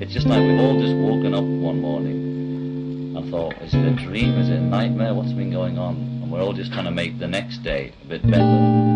it's just like we've all just woken up one morning and thought, is it a dream, is it a nightmare, what's been going on? And we're all just trying to make the next day a bit better.